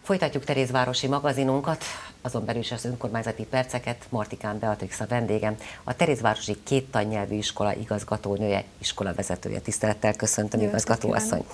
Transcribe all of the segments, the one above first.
Folytatjuk Terézvárosi magazinunkat, azon belül is az önkormányzati perceket. Martikán Beatrix a vendégem, a Terézvárosi Két Tannyelvű Iskola igazgatónője, iskolavezetője. Tisztelettel köszöntöm, igazgatóasszony.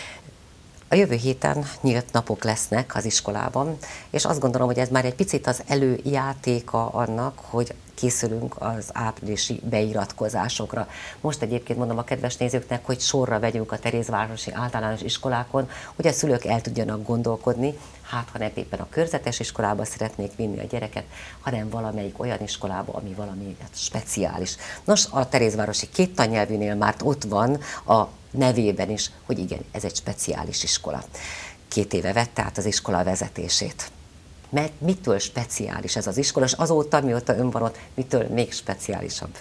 A jövő héten nyílt napok lesznek az iskolában, és azt gondolom, hogy ez már egy picit az előjátéka annak, hogy készülünk az áprilisi beiratkozásokra. Most egyébként mondom a kedves nézőknek, hogy sorra vegyünk a terézvárosi általános iskolákon, hogy a szülők el tudjanak gondolkodni, hát ha nem éppen a körzetes iskolába szeretnék vinni a gyereket, hanem valamelyik olyan iskolába, ami valami speciális. Nos, a terézvárosi Két Tannyelvűnél már ott van a nevében is, hogy igen, ez egy speciális iskola. 2 éve vette át az iskola vezetését. Mert mitől speciális ez az iskola, és azóta, mióta ön van ott, mitől még speciálisabb?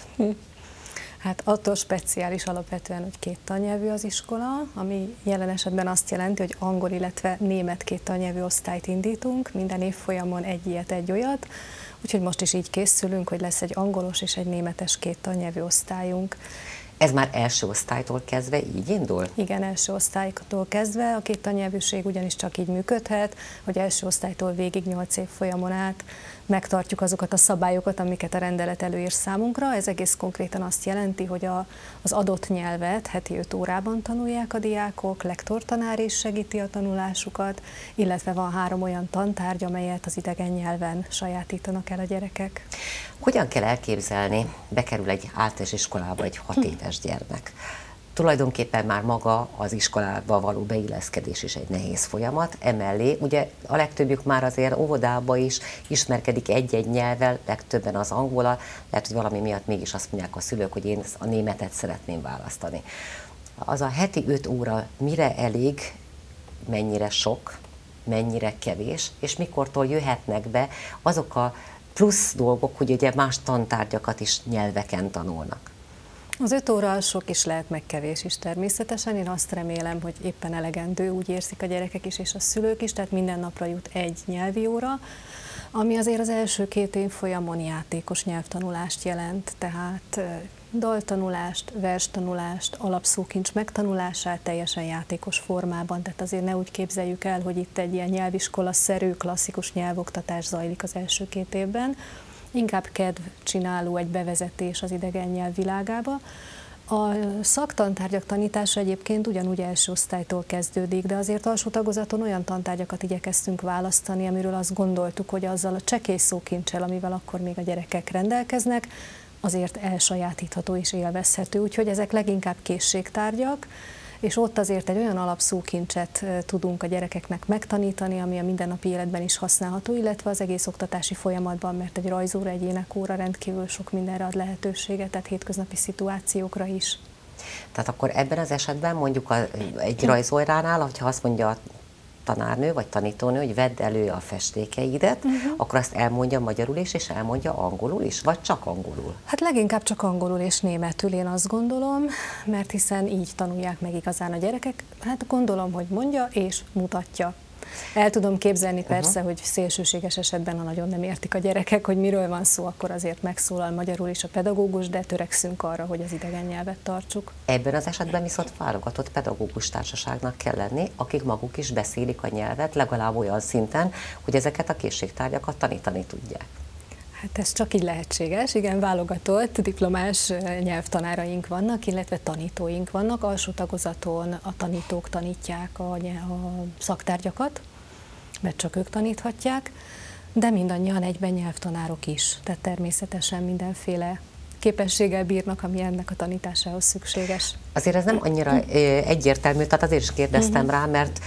Hát attól speciális alapvetően, hogy 2 tannyelvű az iskola, ami jelen esetben azt jelenti, hogy angol, illetve német 2 tannyelvű osztályt indítunk, minden évfolyamon egy ilyet, egy olyat, úgyhogy most is így készülünk, hogy lesz egy angolos és egy németes 2 tannyelvű osztályunk. Ez már első osztálytól kezdve így indul? Igen, első osztálytól kezdve. A 2 tannyelvűség ugyanis csak így működhet, hogy első osztálytól végig 8 év folyamon át megtartjuk azokat a szabályokat, amiket a rendelet előír számunkra. Ez egész konkrétan azt jelenti, hogy az adott nyelvet heti 5 órában tanulják a diákok, lektortanár is segíti a tanulásukat, illetve van 3 olyan tantárgy, amelyet az idegen nyelven sajátítanak el a gyerekek. Hogyan kell elképzelni, bekerül egy általános iskolába egy 6 éves gyermek? Tulajdonképpen már maga az iskolába való beilleszkedés is egy nehéz folyamat. Emellé ugye a legtöbbjük már azért óvodába is ismerkedik egy-egy nyelvvel, legtöbben az angollal, lehet, hogy valami miatt mégis azt mondják a szülők, hogy én a németet szeretném választani. Az a heti 5 óra mire elég, mennyire sok, mennyire kevés, és mikortól jöhetnek be azok a plusz dolgok, hogy ugye más tantárgyakat is nyelveken tanulnak? Az 5 óra sok is lehet, meg kevés is természetesen. Én azt remélem, hogy éppen elegendő, úgy érzik a gyerekek is és a szülők is, tehát minden napra jut egy nyelvi óra, ami azért az első 2 évfolyamon játékos nyelvtanulást jelent, tehát daltanulást, verstanulást, alapszókincs megtanulását teljesen játékos formában, tehát azért ne úgy képzeljük el, hogy itt egy ilyen nyelviskola-szerű klasszikus nyelvoktatás zajlik az első 2 évben, inkább kedvcsináló egy bevezetés az idegen nyelv világába. A szaktantárgyak tanítása egyébként ugyanúgy első osztálytól kezdődik, de azért alsó tagozaton olyan tantárgyakat igyekeztünk választani, amiről azt gondoltuk, hogy azzal a csekély szókincsel, amivel akkor még a gyerekek rendelkeznek, azért elsajátítható és élvezhető, úgyhogy ezek leginkább készségtárgyak, és ott azért egy olyan alapszókincset tudunk a gyerekeknek megtanítani, ami a mindennapi életben is használható, illetve az egész oktatási folyamatban, mert egy rajzóra, egy énekóra rendkívül sok mindenre ad lehetőséget, tehát hétköznapi szituációkra is. Tehát akkor ebben az esetben mondjuk egy rajzóránál, hogyha azt mondja a tanárnő vagy tanítónő, hogy vedd elő a festékeidet, akkor azt elmondja magyarul is, és elmondja angolul is, vagy csak angolul? Hát leginkább csak angolul és németül, én azt gondolom, mert hiszen így tanulják meg igazán a gyerekek. Hát gondolom, hogy mondja és mutatja. El tudom képzelni persze, hogy szélsőséges esetben, ha nagyon nem értik a gyerekek, hogy miről van szó, akkor azért megszólal magyarul is a pedagógus, de törekszünk arra, hogy az idegen nyelvet tartsuk. Ebben az esetben viszont válogatott pedagógus társaságnak kell lenni, akik maguk is beszélik a nyelvet, legalább olyan szinten, hogy ezeket a készségtárgyakat tanítani tudják. Hát ez csak így lehetséges, igen, válogatott diplomás nyelvtanáraink vannak, illetve tanítóink vannak. Alsó tagozaton a tanítók tanítják a szaktárgyakat, mert csak ők taníthatják, de mindannyian egyben nyelvtanárok is, tehát természetesen mindenféle képességgel bírnak, ami ennek a tanításához szükséges. Azért ez nem annyira egyértelmű, tehát azért is kérdeztem rá, mert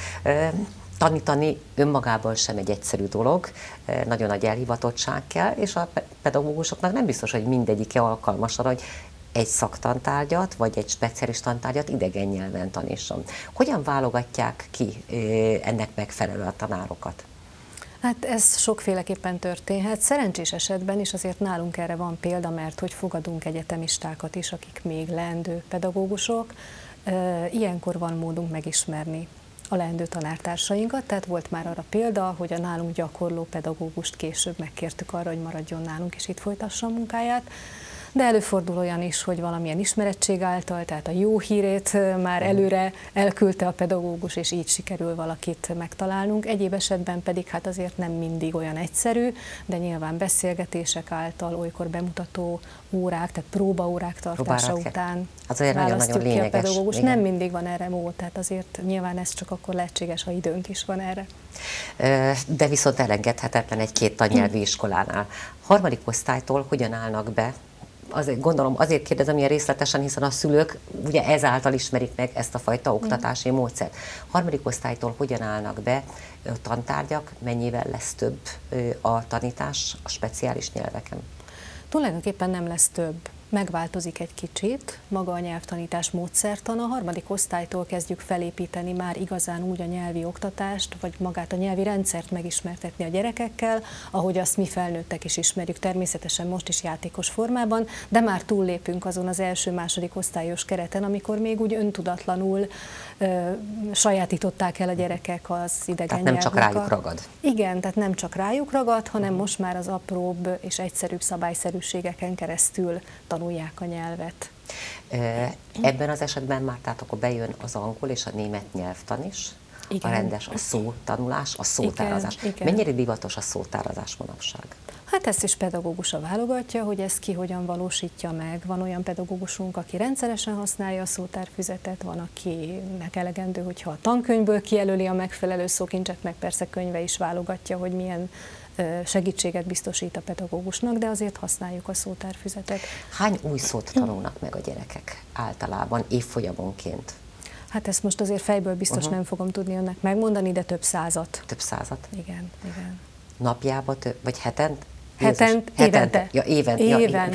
tanítani önmagában sem egy egyszerű dolog, nagyon nagy elhivatottság kell, és a pedagógusoknak nem biztos, hogy mindegyike alkalmas arra, hogy egy szaktantárgyat, vagy egy speciális tantárgyat idegen nyelven tanítson. Hogyan válogatják ki ennek megfelelő a tanárokat? Hát ez sokféleképpen történhet. Szerencsés esetben is azért nálunk erre van példa, mert hogy fogadunk egyetemistákat is, akik még leendő pedagógusok. Ilyenkor van módunk megismerni a leendő tanártársainkat, tehát volt már arra példa, hogy a nálunk gyakorló pedagógust később megkértük arra, hogy maradjon nálunk és itt folytassa a munkáját. de előfordul olyan is, hogy valamilyen ismeretség által, tehát a jó hírét már előre elküldte a pedagógus, és így sikerül valakit megtalálnunk. Egyéb esetben pedig hát azért nem mindig olyan egyszerű, de nyilván beszélgetések által, olykor bemutató órák, tehát próbaórák tartása után választjuk ki a pedagógus. Nem mindig van erre mód, tehát azért nyilván ez csak akkor lehetséges, ha időnk is van erre. De viszont elengedhetetlen egy két tannyelvű iskolánál. Harmadik osztálytól hogyan állnak be? Azért, gondolom azért kérdezem ilyen részletesen, hiszen a szülők ugye ezáltal ismerik meg ezt a fajta oktatási módszert. Harmadik osztálytól hogyan állnak be tantárgyak, mennyivel lesz több a tanítás a speciális nyelveken? Tulajdonképpen nem lesz több. Megváltozik egy kicsit maga a nyelvtanítás módszertana. A harmadik osztálytól kezdjük felépíteni már igazán úgy a nyelvi oktatást, vagy magát a nyelvi rendszert megismertetni a gyerekekkel, ahogy azt mi felnőttek is ismerjük, természetesen most is játékos formában, de már túllépünk azon az első-második osztályos kereten, amikor még úgy öntudatlanul sajátították el a gyerekek az idegen nyelveket. Tehát nem csak rájuk ragad. Igen, tehát nem csak rájuk ragad, hanem most már az apróbb és egyszerűbb szabályszerűségeken keresztül tanulják a nyelvet. Ebben az esetben már tehát akkor bejön az angol és a német nyelvtan is, igen. A rendes, a szótanulás, a szótárazás. Igen. Mennyire divatos a szótárazás manapság? Hát ezt is pedagógusa válogatja, hogy ezt ki hogyan valósítja meg. Van olyan pedagógusunk, aki rendszeresen használja a szótárfüzetet, van, akinek elegendő, hogyha a tankönyvből kijelöli a megfelelő szókincset, meg persze könyve is válogatja, hogy milyen segítséget biztosít a pedagógusnak, de azért használjuk a szótárfüzetet. Hány új szót tanulnak meg a gyerekek általában évfolyamonként? Hát ezt most azért fejből biztos nem fogom tudni önnek megmondani, de több százat. Több százat? Igen, igen. Napjában, vagy hetente? Évente. Ja, évente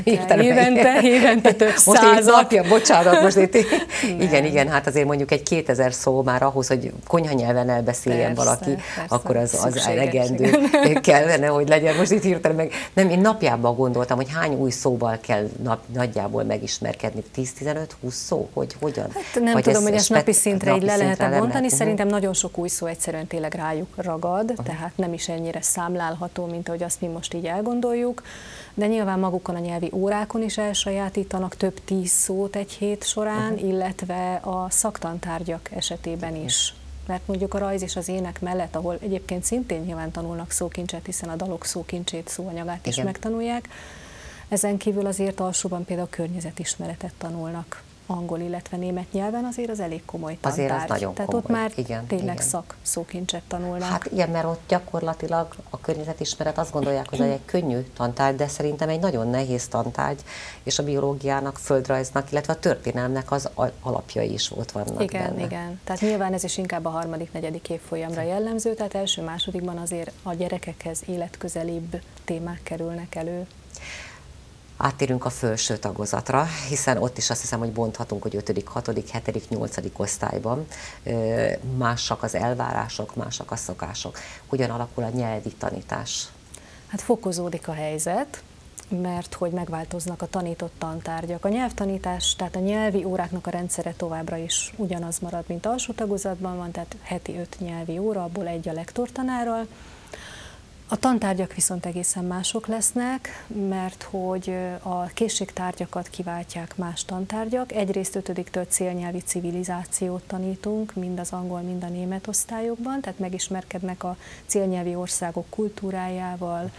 több százat. Most így napja, bocsánat, most itt. Igen, hát azért mondjuk egy 2000 szó már ahhoz, hogy konyhanyelven elbeszéljen valaki, persze, akkor az elegendő kellene, hogy legyen. Most itt hirtelen meg, nem, én napjában gondoltam, hogy hány új szóval kell nagyjából megismerkedni, 10-15-20 szó, hogyan? Hát nem tudom, hogy ezt napi szintre így le lehet bontani, szerintem nagyon sok új szó egyszerűen tényleg rájuk ragad, tehát nem is ennyire számlálható, mint ahogy azt mi most így elgondoljuk, de nyilván magukon a nyelvi órákon is elsajátítanak több 10 szót egy hét során, illetve a szaktantárgyak esetében is. Mert mondjuk a rajz és az ének mellett, ahol egyébként szintén nyilván tanulnak szókincset, hiszen a dalok szókincsét, szóanyagát is megtanulják, ezen kívül azért alsóban például környezetismeretet tanulnak. Angol, illetve német nyelven azért az elég komoly tantárgy. Azért az nagyon tehát komoly. Ott már igen, tényleg szókincset tanulnak. Hát igen, mert ott gyakorlatilag a környezetismeret azt gondolják, hogy egy könnyű tantárgy, de szerintem egy nagyon nehéz tantárgy, és a biológiának, földrajznak, illetve a történelmnek az alapjai is ott vannak benne. Igen. Tehát nyilván ez is inkább a harmadik-negyedik évfolyamra jellemző, tehát első-másodikban azért a gyerekekhez életközelibb témák kerülnek elő. Áttérünk a felső tagozatra, hiszen ott is azt hiszem, hogy bonthatunk, hogy 5., 6., 7., 8. osztályban másak az elvárások, másak a szokások. Hogyan alakul a nyelvi tanítás? Hát fokozódik a helyzet, mert hogy megváltoznak a tanított tantárgyak. A nyelvtanítás, tehát a nyelvi óráknak a rendszere továbbra is ugyanaz marad, mint alsó tagozatban van, tehát heti 5 nyelvi óra, abból 1 a lektortanárral. A tantárgyak viszont egészen mások lesznek, mert hogy a készségtárgyakat kiváltják más tantárgyak. Egyrészt 5-től célnyelvi civilizációt tanítunk, mind az angol, mind a német osztályokban, tehát megismerkednek a célnyelvi országok kultúrájával.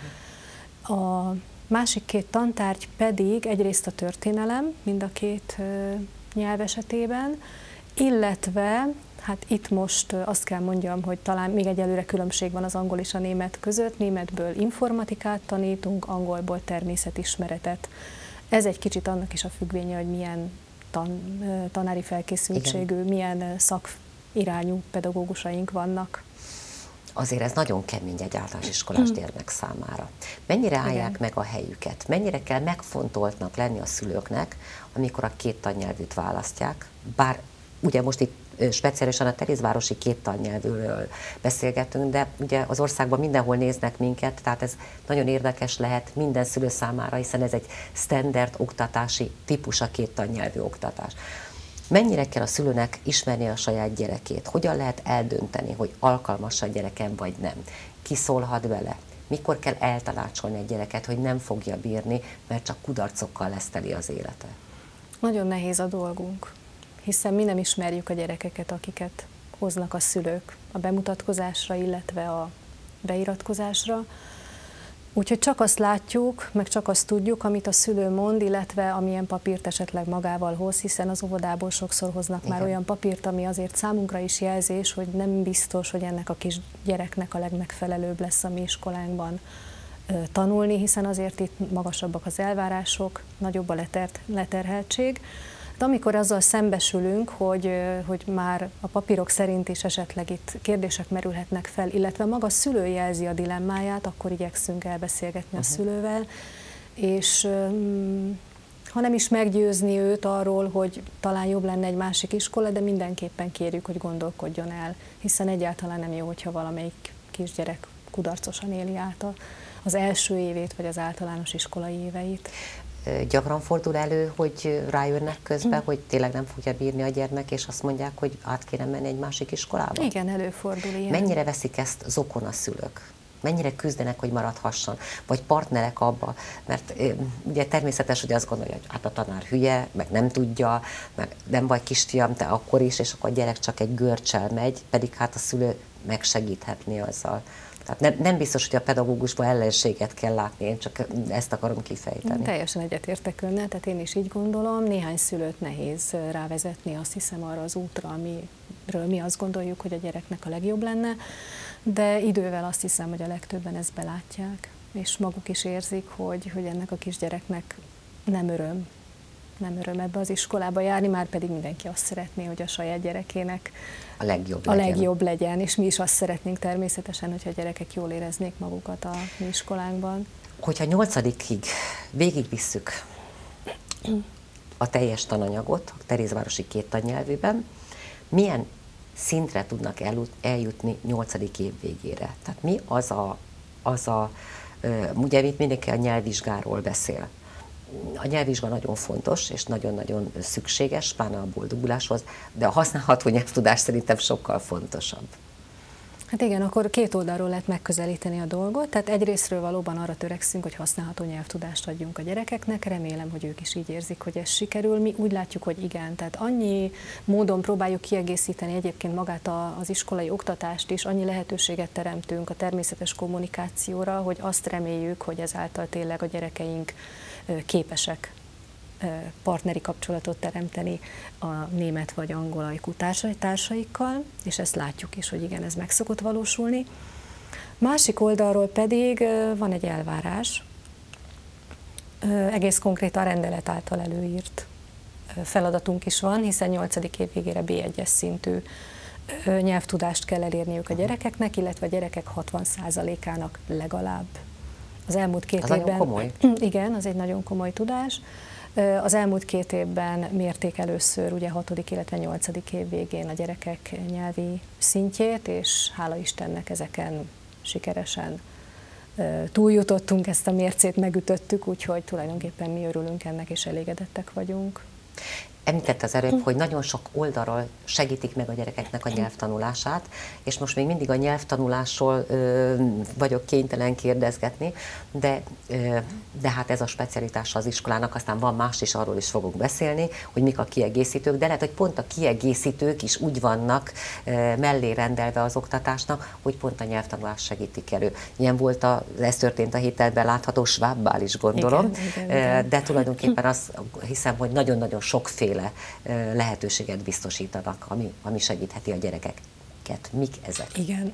A másik 2 tantárgy pedig egyrészt a történelem, mind a 2 nyelv esetében, illetve hát itt most azt kell mondjam, hogy talán még egyelőre különbség van az angol és a német között. Németből informatikát tanítunk, angolból természetismeretet. Ez egy kicsit annak is a függvénye, hogy milyen tanári felkészültségű, milyen szakirányú pedagógusaink vannak. Azért ez nagyon kemény egy általános iskolás gyermek számára. Mennyire állják meg a helyüket? Mennyire kell megfontoltnak lenni a szülőknek, amikor a 2 tannyelvűt választják? Bár ugye most itt speciálisan a terézvárosi 2 tannyelvűről beszélgetünk, de ugye az országban mindenhol néznek minket, tehát ez nagyon érdekes lehet minden szülő számára, hiszen ez egy standard oktatási típus, a 2 tannyelvű oktatás. Mennyire kell a szülőnek ismerni a saját gyerekét? Hogyan lehet eldönteni, hogy alkalmas a gyerekem vagy nem? Ki szólhat bele? Mikor kell eltanácsolni egy gyereket, hogy nem fogja bírni, mert csak kudarcokkal lesz teli az élete? Nagyon nehéz a dolgunk, hiszen mi nem ismerjük a gyerekeket, akiket hoznak a szülők a bemutatkozásra, illetve a beiratkozásra. Úgyhogy csak azt látjuk, meg csak azt tudjuk, amit a szülő mond, illetve amilyen papírt esetleg magával hoz, hiszen az óvodából sokszor hoznak már olyan papírt, ami azért számunkra is jelzés, hogy nem biztos, hogy ennek a kis gyereknek a legmegfelelőbb lesz a mi iskolánkban tanulni, hiszen azért itt magasabbak az elvárások, nagyobb a leterheltség. De amikor azzal szembesülünk, hogy már a papírok szerint is esetleg itt kérdések merülhetnek fel, illetve maga a szülő jelzi a dilemmáját, akkor igyekszünk elbeszélgetni a szülővel, és ha nem is meggyőzni őt arról, hogy talán jobb lenne egy másik iskola, de mindenképpen kérjük, hogy gondolkodjon el, hiszen egyáltalán nem jó, hogyha valamelyik kisgyerek kudarcosan éli át az első évét, vagy az általános iskolai éveit. Gyakran fordul elő, hogy rájönnek közben, hogy tényleg nem fogja bírni a gyermek, és azt mondják, hogy át kéne menni egy másik iskolába? Igen, előfordul ilyen. Mennyire veszik ezt zokon a szülők? Mennyire küzdenek, hogy maradhasson? Vagy partnerek abba? Mert ugye természetes, hogy azt gondolja, hogy hát a tanár hülye, meg nem tudja, meg nem vagy kisfiam, te akkor is, és akkor a gyerek csak egy görcsel megy, pedig hát a szülő megsegíthetné azzal. Tehát nem biztos, hogy a pedagógusban ellenséget kell látni, én csak ezt akarom kifejteni. Teljesen egyetértek önnel, tehát én is így gondolom. Néhány szülőt nehéz rávezetni, azt hiszem, arra az útra, amiről mi azt gondoljuk, hogy a gyereknek a legjobb lenne, de idővel azt hiszem, hogy a legtöbben ezt belátják, és maguk is érzik, hogy ennek a kisgyereknek nem öröm ebbe az iskolába járni, már pedig mindenki azt szeretné, hogy a saját gyerekének a legjobb legyen, és mi is azt szeretnénk természetesen, hogyha a gyerekek jól éreznék magukat a mi iskolánkban. Hogyha 8-ig végigvisszük a teljes tananyagot, a Terézvárosi 2 tannyelvűben, milyen szintre tudnak eljutni 8. év végére? Tehát mi ugye itt mindenki a nyelvvizsgáról beszél. A nyelvvizsga nagyon fontos, és nagyon-nagyon szükséges, pláne a boldoguláshoz, de a használható nyelvtudás szerintem sokkal fontosabb. Hát igen, akkor két oldalról lehet megközelíteni a dolgot, tehát egyrésztről valóban arra törekszünk, hogy használható nyelvtudást adjunk a gyerekeknek, remélem, hogy ők is így érzik, hogy ez sikerül. Mi úgy látjuk, hogy igen, tehát annyi módon próbáljuk kiegészíteni egyébként magát az iskolai oktatást is, annyi lehetőséget teremtünk a természetes kommunikációra, hogy azt reméljük, hogy ezáltal tényleg a gyerekeink képesek partneri kapcsolatot teremteni a német vagy angol ajkú társaikkal, és ezt látjuk is, hogy igen, ez meg szokott valósulni. Másik oldalról pedig van egy elvárás, egész konkrétan rendelet által előírt feladatunk is van, hiszen 8. év végére B1-es szintű nyelvtudást kell elérniük a gyerekeknek, illetve a gyerekek 60%-ának legalább. Az elmúlt 2 évben... nagyon komoly. Igen, az egy nagyon komoly tudás. Az elmúlt 2 évben mérték először ugye 6., illetve 8. év végén a gyerekek nyelvi szintjét, és hála Istennek ezeken sikeresen túljutottunk, ezt a mércét megütöttük, úgyhogy tulajdonképpen mi örülünk ennek, és elégedettek vagyunk. Említett az előbb, hogy nagyon sok oldalról segítik meg a gyerekeknek a nyelvtanulását, és most még mindig a nyelvtanulásról vagyok kénytelen kérdezgetni, de hát ez a specialitása az iskolának, aztán van más is, arról is fogunk beszélni, hogy mik a kiegészítők, de lehet, hogy pont a kiegészítők is úgy vannak mellé rendelve az oktatásnak, hogy pont a nyelvtanulást segítik elő. Ilyen volt ez történt a héten látható Schwabbal is, gondolom, igen. De tulajdonképpen azt hiszem, hogy nagyon-nagyon sokféle lehetőséget biztosítanak, ami segítheti a gyerekeket. Mik ezek? Igen.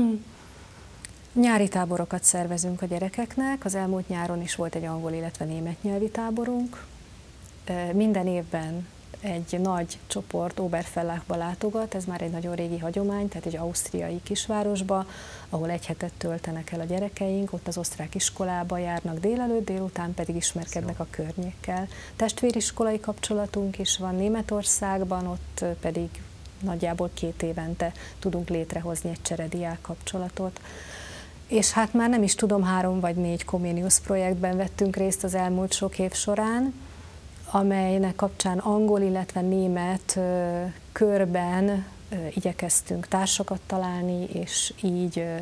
Nyári táborokat szervezünk a gyerekeknek. Az elmúlt nyáron is volt egy angol, illetve német nyelvi táborunk. Minden évben egy nagy csoport Oberfellachba látogat, ez már egy nagyon régi hagyomány, tehát egy ausztriai kisvárosba, ahol egy hetet töltenek el a gyerekeink, ott az osztrák iskolába járnak délelőtt, délután pedig ismerkednek a környékkel. Testvériskolai kapcsolatunk is van Németországban, ott pedig nagyjából 2 évente tudunk létrehozni egy cserediák kapcsolatot. És hát már nem is tudom, 3 vagy 4 Comenius projektben vettünk részt az elmúlt sok év során, amelynek kapcsán angol, illetve német körben igyekeztünk társakat találni, és így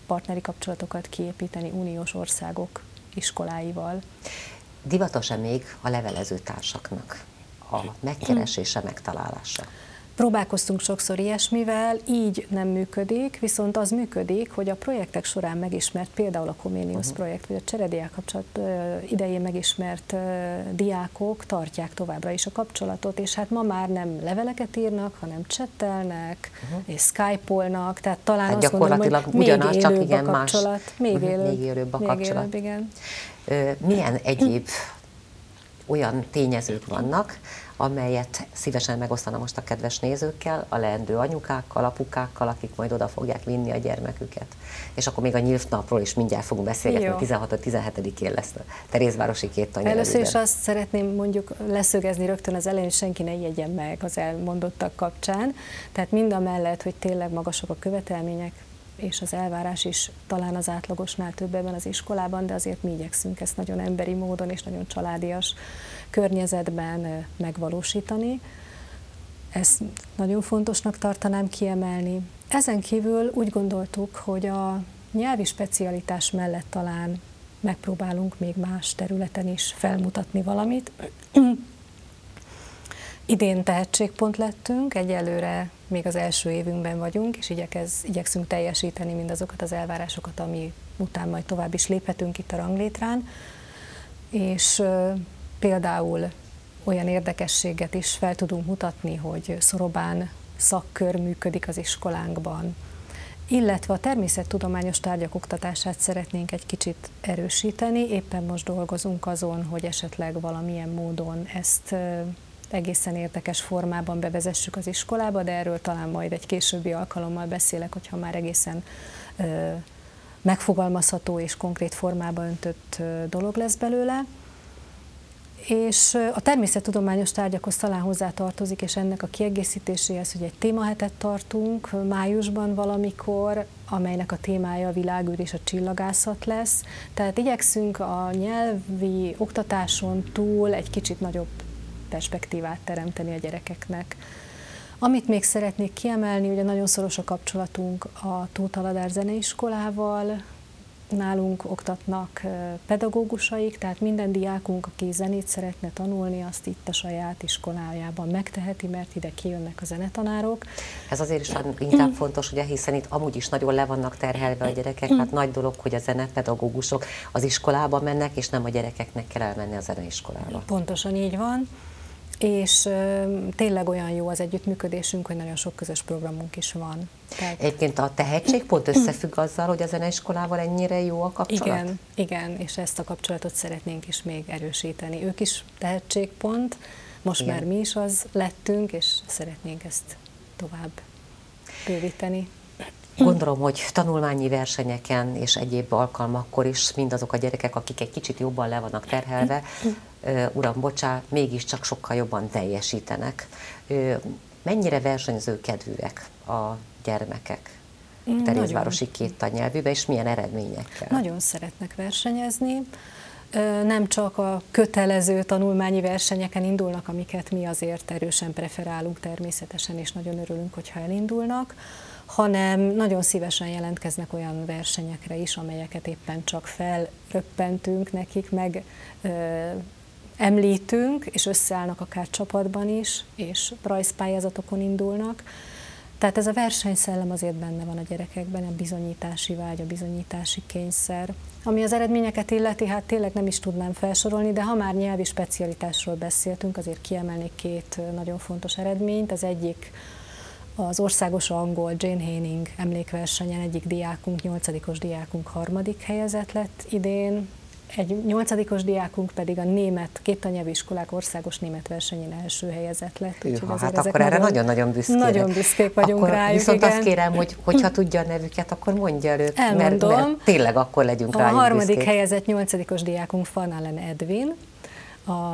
partneri kapcsolatokat kiépíteni uniós országok iskoláival. Divatos-e még a levelező társaknak a megkeresése, megtalálása? Próbálkoztunk sokszor ilyesmivel, így nem működik, viszont az működik, hogy a projektek során megismert, például a Comenius projekt, vagy a cserediák kapcsolat idején megismert diákok tartják továbbra is a kapcsolatot, és hát ma már nem leveleket írnak, hanem csettelnek, és skype-olnak, tehát talán azt gondolom, hogy még ugyanaz, élőbb csak igen, a kapcsolat. Még élőbb a kapcsolat. Élőbb, igen. Milyen egyéb olyan tényezők vannak, amelyet szívesen megosztana most a kedves nézőkkel, a leendő anyukákkal, apukákkal, akik majd oda fogják vinni a gyermeküket. És akkor még a nyíltnapról is mindjárt fogunk beszélgetni, 16-17-én lesz a Terézvárosi két tannyelvűben. Először is azt szeretném mondjuk leszögezni rögtön az elején, senki ne ijedjen meg az elmondottak kapcsán. Tehát mindamellett, hogy tényleg magasak a követelmények, és az elvárás is talán az átlagosnál több ebben az iskolában, de azért mi igyekszünk ezt nagyon emberi módon és nagyon családias környezetben megvalósítani. Ezt nagyon fontosnak tartanám kiemelni. Ezen kívül úgy gondoltuk, hogy a nyelvi specialitás mellett talán megpróbálunk még más területen is felmutatni valamit. Idén tehetségpont lettünk, egyelőre még az első évünkben vagyunk, és igyekszünk teljesíteni mindazokat az elvárásokat, ami után majd tovább is léphetünk itt a ranglétrán, és például olyan érdekességet is fel tudunk mutatni, hogy szorobán szakkör működik az iskolánkban, illetve a természettudományos tárgyak oktatását szeretnénk egy kicsit erősíteni. Éppen most dolgozunk azon, hogy esetleg valamilyen módon ezt egészen érdekes formában bevezessük az iskolába, de erről talán majd egy későbbi alkalommal beszélek, hogyha már egészen megfogalmazható és konkrét formába öntött dolog lesz belőle. És a természettudományos tárgyakhoz talán hozzátartozik, és ennek a kiegészítéséhez, hogy egy témahetet tartunk májusban valamikor, amelynek a témája a világűr és a csillagászat lesz. Tehát igyekszünk a nyelvi oktatáson túl egy kicsit nagyobb perspektívát teremteni a gyerekeknek. Amit még szeretnék kiemelni, ugye nagyon szoros a kapcsolatunk a Tóth Aladár Zeneiskolával, nálunk oktatnak pedagógusaik, tehát minden diákunk, aki zenét szeretne tanulni, azt itt a saját iskolájában megteheti, mert ide kijönnek a zenetanárok. Ez azért is inkább fontos, ugye, hiszen itt amúgy is nagyon le vannak terhelve a gyerekek, hát nagy dolog, hogy a zenepedagógusok az iskolába mennek, és nem a gyerekeknek kell elmenni a zeneiskolába. Pontosan így van. És tényleg olyan jó az együttműködésünk, hogy nagyon sok közös programunk is van. Tehát... Egyébként a tehetségpont összefügg azzal, hogy a zeneiskolával ennyire jó a kapcsolat? Igen, és ezt a kapcsolatot szeretnénk is még erősíteni. Ők is tehetségpont, most már mi is az lettünk, és szeretnénk ezt tovább bővíteni. Gondolom, hogy tanulmányi versenyeken és egyéb alkalmakkor is mindazok a gyerekek, akik egy kicsit jobban le vannak terhelve, uram, bocsá, mégiscsak sokkal jobban teljesítenek. Mennyire versenyzőkedvűek a gyermekek Terézvárosi két tannyelvűben, és milyen eredményekkel? Nagyon szeretnek versenyezni. Nem csak a kötelező tanulmányi versenyeken indulnak, amiket mi azért erősen preferálunk természetesen, és nagyon örülünk, hogyha elindulnak, hanem nagyon szívesen jelentkeznek olyan versenyekre is, amelyeket éppen csak felröppentünk nekik, meg említünk, és összeállnak akár csapatban is, és rajzpályázatokon indulnak. Tehát ez a versenyszellem azért benne van a gyerekekben, a bizonyítási vágy, a bizonyítási kényszer. Ami az eredményeket illeti, hát tényleg nem is tudnám felsorolni, de ha már nyelvi specialitásról beszéltünk, azért kiemelnék két nagyon fontos eredményt. Az egyik az országos angol Jane Haining emlékversenyen egyik diákunk, 8-os diákunk 3. helyezett lett idén, egy 8-os diákunk pedig a német, két tannyelvű iskolák országos német versenyén első helyezett lett. Hát akkor erre nagyon-nagyon büszkék. Nagyon büszkék vagyunk akkor rájuk, viszont igen. Azt kérem, hogy hogyha tudja a nevüket, akkor mondja őt, Elmondom. Mert tényleg akkor legyünk rájuk A 3. büszkék. helyezett 8-os diákunk Van Allen Edwin, a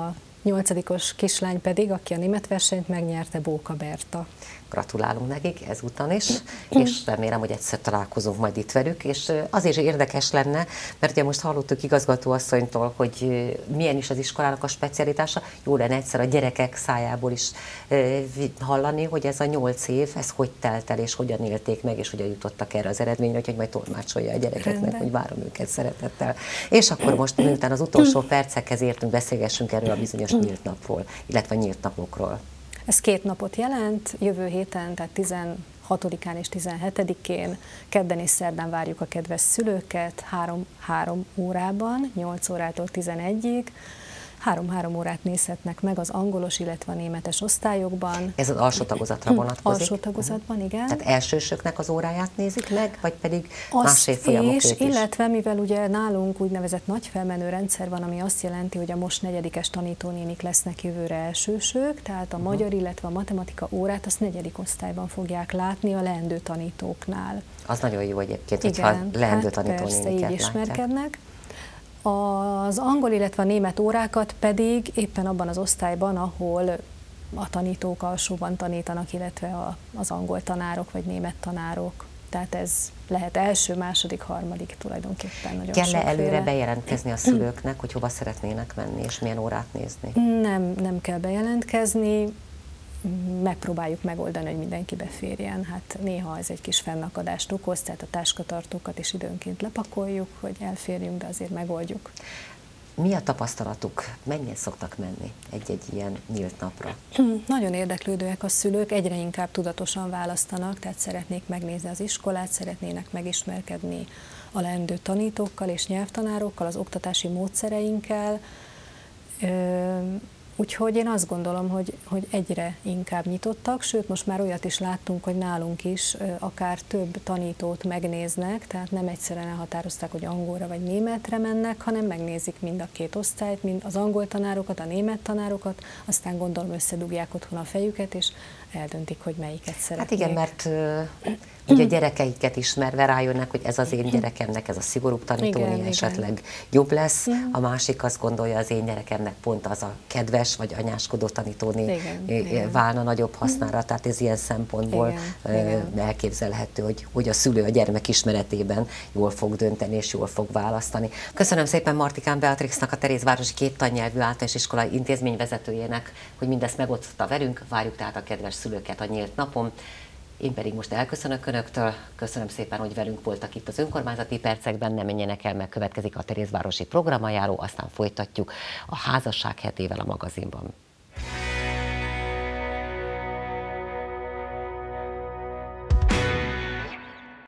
8-os kislány pedig, aki a német versenyt megnyerte, Bóka Berta. Gratulálunk nekik ezúton is, és remélem, hogy egyszer találkozunk majd itt velük, és azért érdekes lenne, mert ugye most hallottuk igazgatóasszonytól, hogy milyen is az iskolának a specialitása, jó lenne egyszer a gyerekek szájából is hallani, hogy ez a 8 év, ez hogy telt el, és hogyan élték meg, és hogyan jutottak erre az eredményre, hogy majd tolmácsolja a gyerekeknek, hogy várom őket szeretettel. És akkor most, miután az utolsó percekhez értünk, beszélgessünk erről a bizonyos nyílt napról, illetve nyílt napokról. Ez 2 napot jelent, jövő héten, tehát 16-án és 17-én, kedden és szerdán várjuk a kedves szülőket, 3 órában, 8 órától 11-ig. 3 órát nézhetnek meg az angolos, illetve a németes osztályokban. Ez az alsó tagozatra vonatkozik? Alsó tagozatban, igen. Tehát elsősöknek az óráját nézik meg, vagy pedig más évfolyamokét is? Illetve mivel ugye nálunk úgynevezett nagy felmenő rendszer van, ami azt jelenti, hogy a most 4-es tanítónénik lesznek jövőre elsősök, tehát a magyar, illetve a matematika órát azt 4. osztályban fogják látni a leendő tanítóknál. Az nagyon jó egyébként, hogyha leendő tanítónéniket persze, így ismerkednek. Az angol, illetve a német órákat pedig éppen abban az osztályban, ahol a tanítók alsóban tanítanak, illetve az angol tanárok vagy német tanárok. Tehát ez lehet első, második, harmadik tulajdonképpen nagyon Kell-e sokféle. előre bejelentkezni a szülőknek, hogy hova szeretnének menni, és milyen órát nézni? Nem kell bejelentkezni. Megpróbáljuk megoldani, hogy mindenki beférjen. Hát néha ez egy kis fennakadást okoz, tehát a táskatartókat is időnként lepakoljuk, hogy elférjünk, de azért megoldjuk. Mi a tapasztalatuk? Mennyien szoktak menni egy-egy ilyen nyílt napra? Nagyon érdeklődőek a szülők, egyre inkább tudatosan választanak, tehát szeretnék megnézni az iskolát, szeretnének megismerkedni a leendő tanítókkal és nyelvtanárokkal, az oktatási módszereinkkel. Úgyhogy én azt gondolom, hogy egyre inkább nyitottak, sőt most már olyat is láttunk, hogy nálunk is akár több tanítót megnéznek, tehát nem egyszerűen elhatározták, hogy angolra vagy németre mennek, hanem megnézik mind a 2 osztályt, mind az angol tanárokat, a német tanárokat, aztán gondolom összedugják otthon a fejüket, és eldöntik, hogy melyiket szeretnék. Hát igen, mert ugye a gyerekeiket ismerve rájönnek, hogy ez az én gyerekemnek, ez a szigorúbb tanítónéni esetleg jobb lesz, a másik azt gondolja, az én gyerekemnek pont az a kedves vagy anyáskodó tanítóné válna nagyobb hasznára, tehát ez ilyen szempontból elképzelhető, hogy a szülő a gyermek ismeretében jól fog dönteni és jól fog választani. Köszönöm szépen Martikán Beatrixnak, a Terézvárosi 2 tannyelvű általános iskolai intézményvezetőjének, hogy mindezt megosztotta velünk, várjuk tehát a kedves szülőket a nyílt napon. Én pedig most elköszönök Önöktől, köszönöm szépen, hogy velünk voltak itt az önkormányzati percekben, nem menjenek el, mert következik a Terézvárosi programajánló, aztán folytatjuk a házasság hetével a magazinban.